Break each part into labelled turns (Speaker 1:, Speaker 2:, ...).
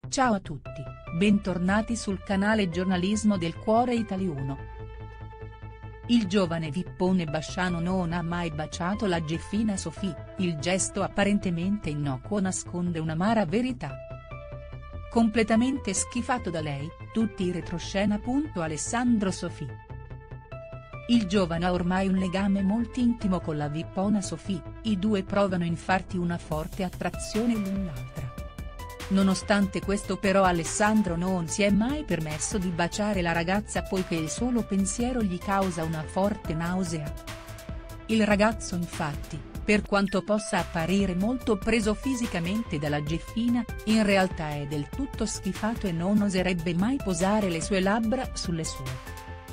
Speaker 1: Ciao a tutti, bentornati sul canale Giornalismo del Cuore Italia1. Il giovane vippone basciano non ha mai baciato la Geffina Sophie, il gesto apparentemente innocuo nasconde un'amara verità. Completamente schifato da lei, tutti i retroscena. Alessandro Sophie. Il giovane ha ormai un legame molto intimo con la vippona Sophie, i due provano infatti una forte attrazione l'un l'altra. Nonostante questo però Alessandro non si è mai permesso di baciare la ragazza poiché il solo pensiero gli causa una forte nausea. Il ragazzo infatti, per quanto possa apparire molto preso fisicamente dalla Geffina, in realtà è del tutto schifato e non oserebbe mai posare le sue labbra sulle sue.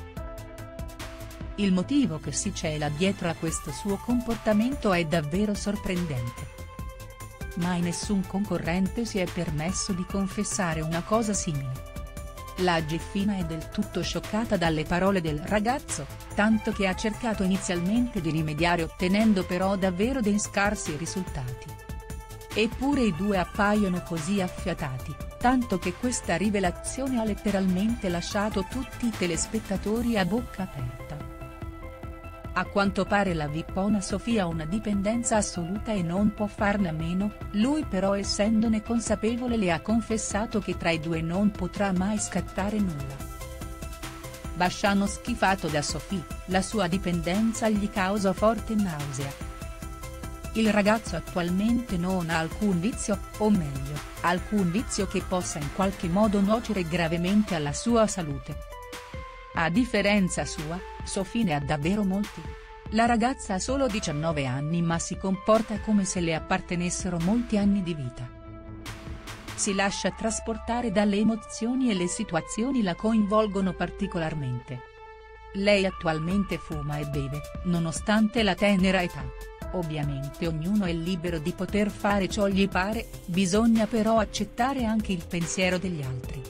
Speaker 1: Il motivo che si cela dietro a questo suo comportamento è davvero sorprendente. Mai nessun concorrente si è permesso di confessare una cosa simile. La Geffina è del tutto scioccata dalle parole del ragazzo, tanto che ha cercato inizialmente di rimediare ottenendo però davvero dei scarsi risultati. Eppure i due appaiono così affiatati, tanto che questa rivelazione ha letteralmente lasciato tutti i telespettatori a bocca aperta. A quanto pare la vippona Sophie ha una dipendenza assoluta e non può farne a meno, lui però essendone consapevole le ha confessato che tra i due non potrà mai scattare nulla. Basciano schifato da Sophie, la sua dipendenza gli causa forte nausea. Il ragazzo attualmente non ha alcun vizio, o meglio, alcun vizio che possa in qualche modo nuocere gravemente alla sua salute. A differenza sua, Sophie ne ha davvero molti. La ragazza ha solo 19 anni ma si comporta come se le appartenessero molti anni di vita. Si lascia trasportare dalle emozioni e le situazioni la coinvolgono particolarmente. Lei attualmente fuma e beve, nonostante la tenera età. Ovviamente ognuno è libero di poter fare ciò gli pare, bisogna però accettare anche il pensiero degli altri.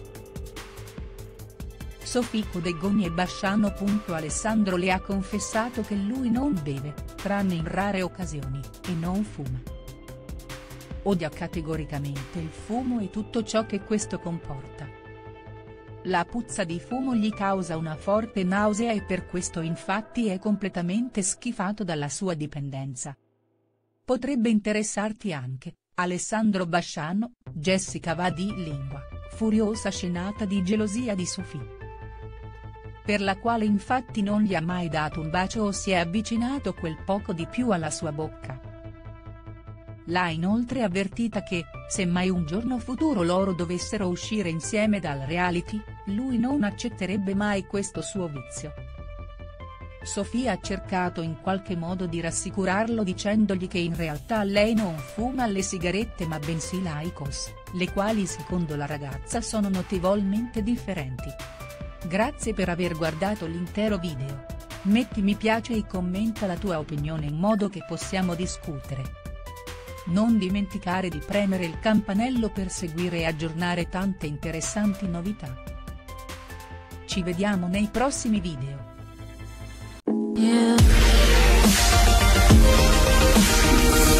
Speaker 1: Sophie Codegoni e basciano. Alessandro le ha confessato che lui non beve, tranne in rare occasioni, e non fuma. Odia categoricamente il fumo e tutto ciò che questo comporta. La puzza di fumo gli causa una forte nausea e per questo infatti è completamente schifato dalla sua dipendenza. Potrebbe interessarti anche, Alessandro Basciano, Jessica va di lingua, furiosa scenata di gelosia di Sophie. Per la quale infatti non gli ha mai dato un bacio o si è avvicinato quel poco di più alla sua bocca. L'ha inoltre avvertita che, se mai un giorno futuro loro dovessero uscire insieme dal reality, lui non accetterebbe mai questo suo vizio. Sophie ha cercato in qualche modo di rassicurarlo dicendogli che in realtà lei non fuma le sigarette ma bensì l'Aicos, le quali secondo la ragazza sono notevolmente differenti. Grazie per aver guardato l'intero video. Metti mi piace e commenta la tua opinione in modo che possiamo discutere. Non dimenticare di premere il campanello per seguire e aggiornare tante interessanti novità. Ci vediamo nei prossimi video.